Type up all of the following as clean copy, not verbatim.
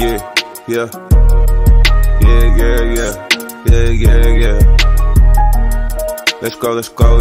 Yeah. Let's go,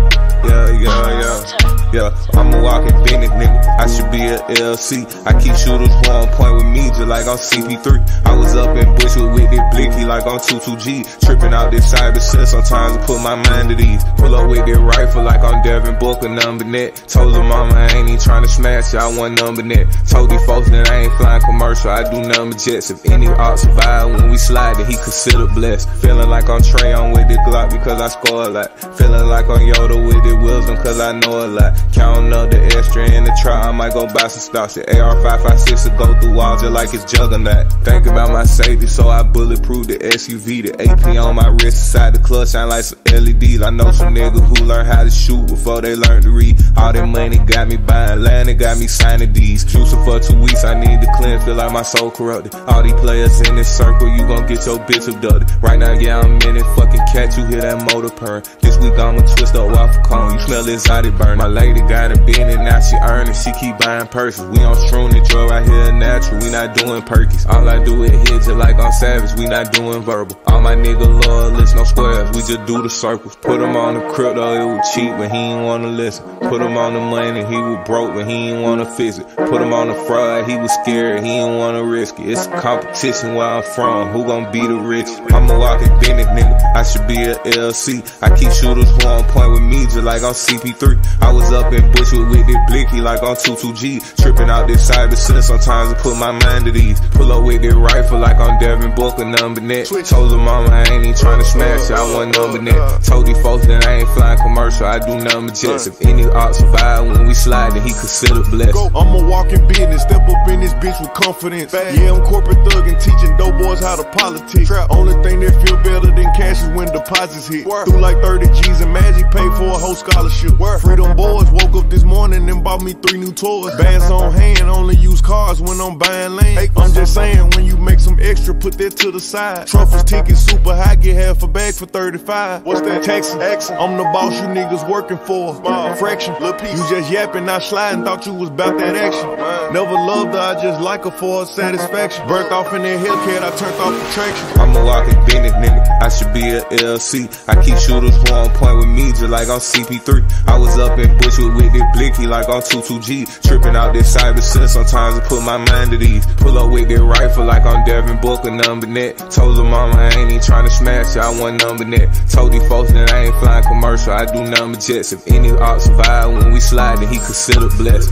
yeah. I'm a walking business, nigga. I should be a LLC. I keep shooters on point with me, just like I'm CP3. I was up in Bushwood with this blicky, like I'm 22G. Tripping out this cyber shit, sometimes I put my mind at ease. Pull up with this rifle, like I'm Devin Booker, number net. Told her mama I ain't even trying to smash it, I want number net. Told these folks that I ain't flying commercial, I do number jets. If any art survive when we slide, then he considered blessed. Feeling like I'm Trey on with this Glock because I score a lot. Feeling like I'm Yoda with this wisdom cause I know a lot. Counting up the extra in the trap, I might go buy some stocks. The AR-556 to go through walls just like it's juggernaut. Think about my safety, so I bulletproof the SUV. The AP on my wrist, inside the clutch shine like some LEDs. I know some niggas who learn how to shoot before they learn to read. All that money got me buying land, it got me signing these. Juicing for 2 weeks, I need to cleanse, feel like my soul corrupted. All these players in this circle, you gon' get your bitch abducted. Right now, yeah, I'm in it, fucking cat, you hear that motor purr. This week I'ma twist up waffle cone, you smell exotic burn. My lady got a bin and now she earning, she keep buying purses. We on shroom and joy right here natural, we not doing perkies. All I do is hit just like I'm savage, we not doing verbal. All my niggas loyalists, no squares, we just do the circles. Put him on the crypto, it was cheap when he ain't wanna listen. Put him on the money, he was broke when he ain't wanna fix it. Put him on the fraud, he was scared, he ain't wanna risk it. It's a competition where I'm from, who gon' be the rich? I'm a walking business, nigga, I should be a LLC. I keep shooters who on point with me just like I'm CP3. I was up in Bushwood with this blicky like I'm 22G. Tripping out this cyber shit, sometimes I put my mind at ease. Pull up with this rifle like I'm Devin Booker, number net. Told her mama I ain't even trying to smash it, I want number net. Told these folks that I ain't flying commercial, I do number jets. If any art survive when we slide, then he considered blessed. I'm a walking business, step up in this bitch with confidence. Yeah, I'm corporate thug and teaching dope boys how to politics. Only thing that feel better than cash is when deposits hit. Threw like 30 G's in magic, paid for a whole scholarship. Freedom boys woke up this morning and bought me 3 new toys. Bands on hand, only use cars when I'm buying land. I'm just saying, when you make some extra, put that to the side. Truffles tickets super high, get half a bag for 35. What's that? Texas. I'm the boss you niggas working for. Fraction, you just yapping, not sliding, thought you was about that action. Never loved her, I just like her for her satisfaction. Burnt off in that Hellcat, I turned off the traction. I'm a walking business, nigga, I should be a LLC. I keep shooters who on point with me just like I'm CP3. I was up in Bushwood with this blicky like I'm 22G. Tripping out this cyber shit, sometimes I put my mind at ease. Pull up with this rifle like I'm Devin Booker, number net. Told her mama I ain't even trying to smash it, I want number net. Told these folks that I ain't flying commercial, I do number jets. If any art survive when we slide, then he considered blessed.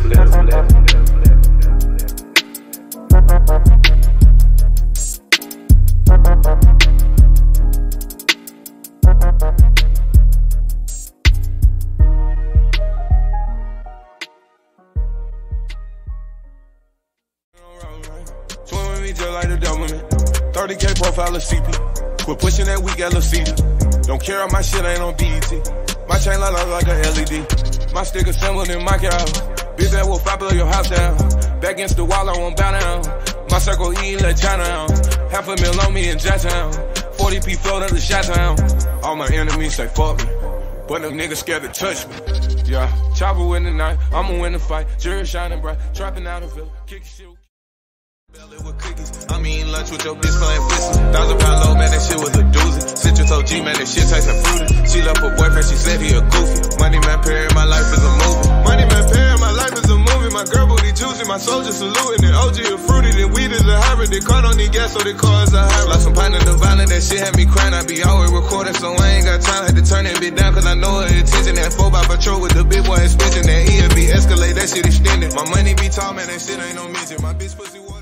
Swim with me just like the government. 30K profile of CP. Quit pushing that weak LLC. Don't care if my shit ain't on BET. My chain light up like a LED. My stick assembled in my cow. Bitch that will fire blow your house down. Back against the wall, I won't bow down. My circle eating like China. $500,000 on me in Jacktown. 40p float up the shot town. All my enemies say fuck me, but them niggas scared to touch me. Yeah, chopper win the night, I'ma win the fight. Jury shining bright, trapping out of Villa, kicking shit. Belly with cookies, I'm eating lunch with your bitch playing fist. 1,000-pound low, man, that shit was a doozy. Citrus OG, man, that shit tastes like fruity. She left her boyfriend, she said he a goofy. Money man Perry, my life is a movie. Money man Perry, my life is a movie. My girl booty juicy, my soldier saluting. And OG a fruity, then weed is a hybrid. They car don't need gas, so they car is a hybrid. Like some pint of Divine, that shit had me crying. I be always recording, so I ain't got time. Had to turn that bitch down, cause I know her attention. That 4x patrol with the big boy extension. That EMB escalate, that shit extended. My money be tall, man, that shit ain't no midget. My bitch pussy